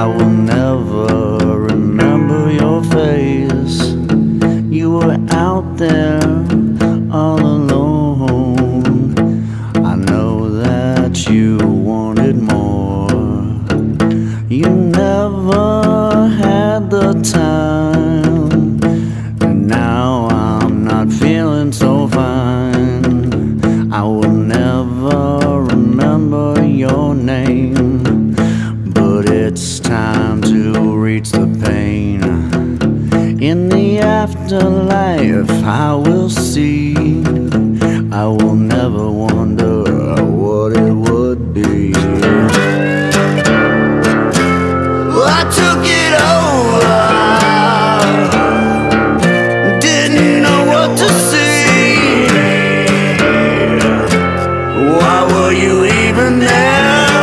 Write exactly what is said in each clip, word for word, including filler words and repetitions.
I will never remember your face. You were out there all alone. I know that you wanted more. You never had the time, and now I'm not feeling so fine. I will never remember your name, but it's time to reach the pain. In the afterlife I will see. I will never wonder what it would be. Well, I took it over, didn't know what to see. Why were you even there?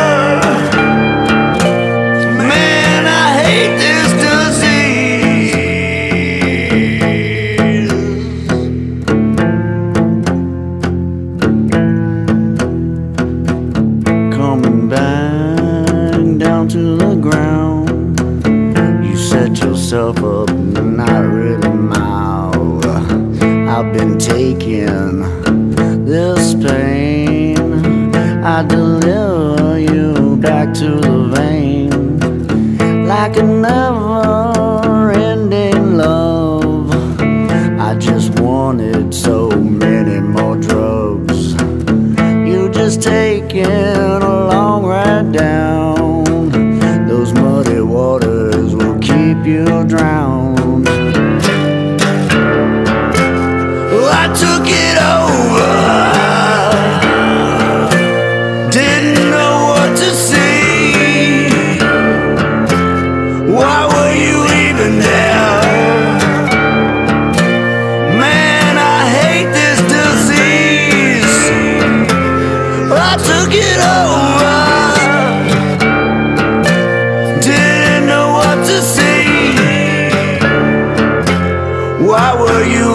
To the ground, you set yourself up, not really mild. I've been taking this pain, I deliver you back to the vein, like a never-ending love. I just wanted so many more drugs. You just taking a long ride down. Those muddy waters will keep you drowned. Well, I took it over, didn't know what to see. Why were you even there? Man, I hate this disease. Well, I took it over, why were you